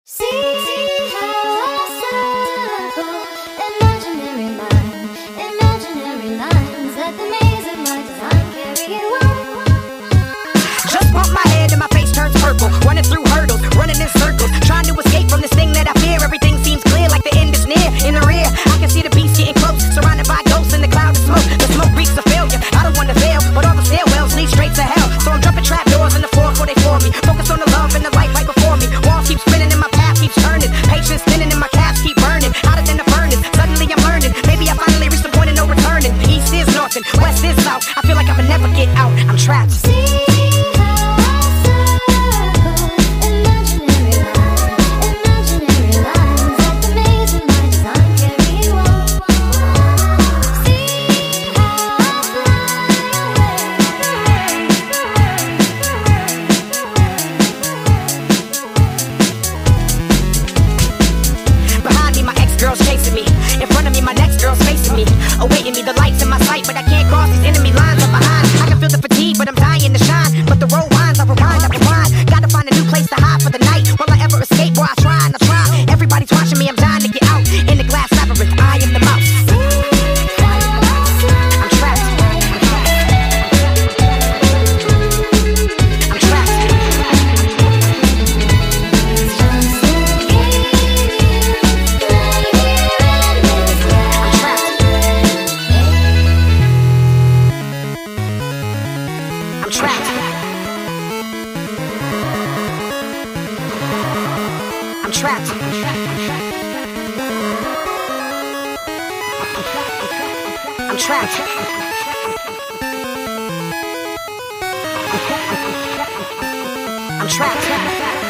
See how I circle imaginary lines that the maze of my design carry you on. Just bump my head and my face turns purple, running through hurdles, running in circles, trying to escape from this thing that I fear. Everything seems clear, like the end is near. In the rear, I can see the beast getting close, surrounded by ghosts in the cloud of smoke. The smoke reeks of failure. I don't want to fail, but all the stairwells lead straight to hell. So I'm jumping trap doors in the floor before they floor me. Focus on the love and the light right before me. Walls keep spinning and my path keeps turning. Patience thinning and my calves keep burning. Hotter than the furnace. Suddenly I'm learning. Maybe I finally reached the point of no returning. East is north and west is south. I feel like I will never get out. I'm trapped. Chasing me, in front of me, my next girl's facing me, awaiting me, the lights in my sight, but I can't cross these enemy lines up behind. I can feel the fatigue, but I'm dying to shine. But the road winds, I rewind. Gotta find a new place to hide for the night. Will I ever escape? Boy, I try and I try. Everybody's watching me, I'm dying to get out. In the glass labyrinth, I am the mouse. I'm trapped. I'm trapped. I'm trapped. I'm trapped. I'm trapped. I'm trapped.